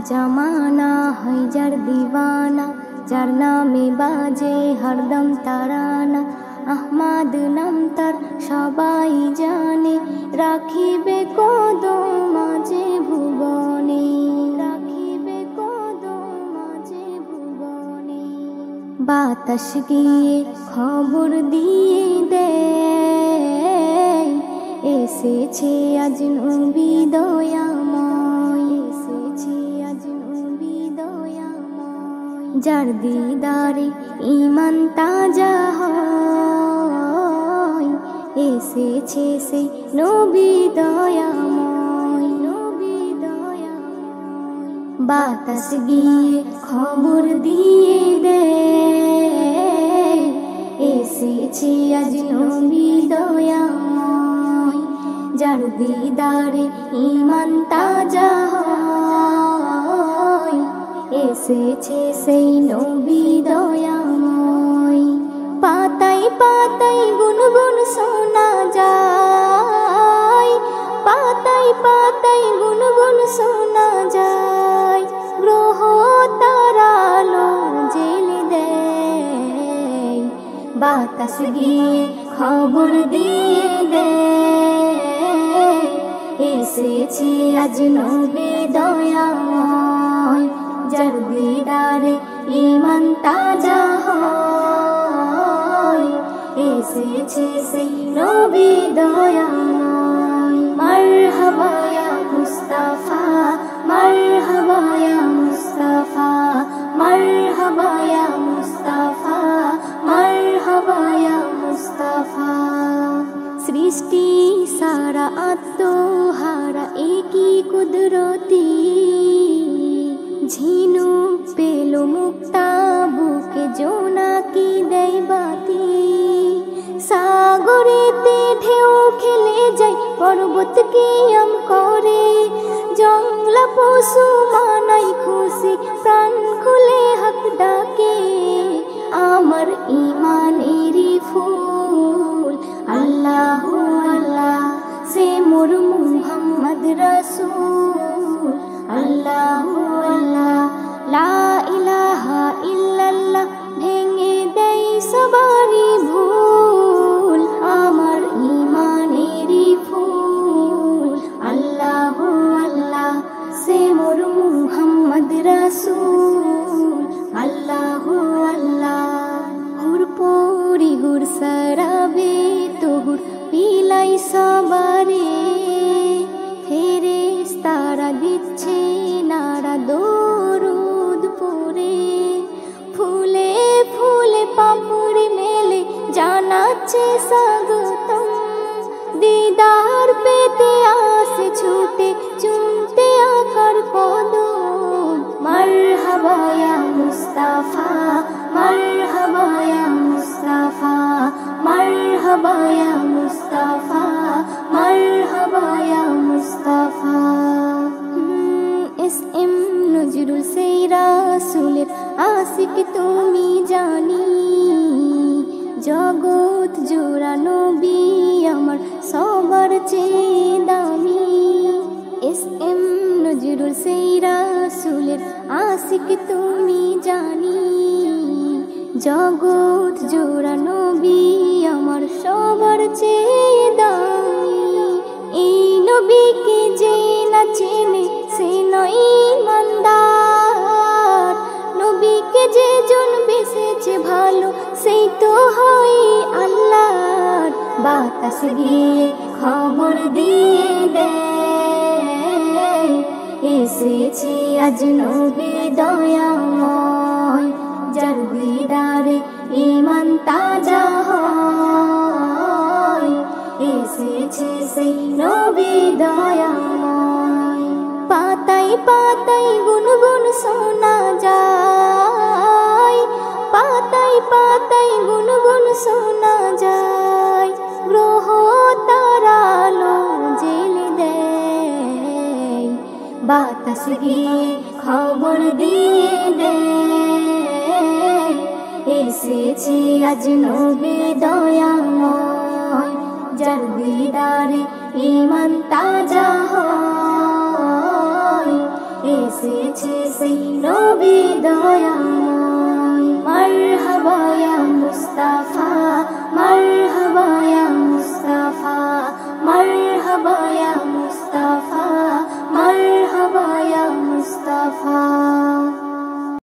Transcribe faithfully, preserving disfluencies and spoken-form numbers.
जमाना है जार दीवाना, जार नामे बाजे हरदम ताराना। आहमाद नाम तार सबाई जाने, राखिबे कदम माजे भुवने, राखिबे कदम माजे भुवने। बातास गिये खबर दिए देय, एसेछे आज नबी दयामय, एसेछे आज नबी दयामय। जार दीदारे ईमान ताजा हय, एसेछे सेई नबी दयामय, नबी दयामय। बातास गिये खबर दिए देय, एसेछे आज नबी दयामय। जार दीदारे ईमान ताजा हय, एसेछे सेई नबी दयामय। पाताय पाताय गुनगुन शोना যায়, पाताय पाताय गुनगुन शोना যায়। ग्रह तारा आलो जेले देय, बातास गिये खबर दिए देय, एसेछे आज नबी दयामय। जार दीदारे ईमान ताजा हय, एसेछे सेई नबी दयामय। मरहबा या मुस्ताफा, मरहबा या मुस्ताफा, मरहबा या मुस्ताफा, मरहबा या मुस्ताफा। सृष्टि सारा आत्महारा एकी कुदरती, झिनुक पेलो मुक्ता बुके जोनाकी देय बाती। सागरेते ढेउ खेले जाय पर्वत कियाम करे, जंगला पशु मानाय खुशी प्राण खुले हक डाके। आमार ईमानेरी फुल आल्लाहु आल्लाह, से मोर मुहम्मद रसूल। आल्लाहु आल्लाह ला इलाहा इल्लाल्लाह, भेंगे देय सबारी भूल। आमार ईमानेरी फुल आल्लाहु आल्लाह, से मोर मुहम्मद रसूल। आल्लाहु आल्लाह हुर परी हुर सराबे तोहुर पिलाई सबारे, फेरेस्तारा दिच्छे नारा दरूद पड़े। फुले फुले पापड़ी मेले जानाच्छे स्वागतम, दीदार पेते आसे छूटे चुमते आकार कदम। मरहबा या मुस्ताफा, मरहबा या मुस्ताफा, मरहबा या मुस्ताफा, मरहबा या मुस्ताफा। एस एम नजरुल सेई रासुलेर आशिक तुमी जानी, जगत जोड़ा नबी आमार सबार चेये दामी। एस एम नजरुल सेई रासुलेर आशिक तुमी जानी, जगत जोड़ा नबी आमार सबार चेये दामी। এই নবীকে যে না চেনে সে নয় ঈমানদার, নবীকে যে জন বেসেছে ভালো সেই তো হয় আল্লাহর। বাতাস গিয়ে খবর দিয়ে দেয়, এসেছে আজ নবী দয়াময়। যার দিদারে ঈমান তাজা হয়, এসেছে সেই নবী দয়াময়। পাতায় পাতায় গুনগুন শোনা যায়, পাতায় পাতায় গুনগুন শোনা যায়। গ্রহ তারা আলো জেলে দেয়, বাতাস গিয়ে খবর দিয়ে দেয়, এসেছে আজ নবী দয়াময়। যার দিদারে ঈমান তাজা হয়, এসেছে সেই নবী দয়াময়। মারহাবা ইয়া মুস্তাফা, মারহাবা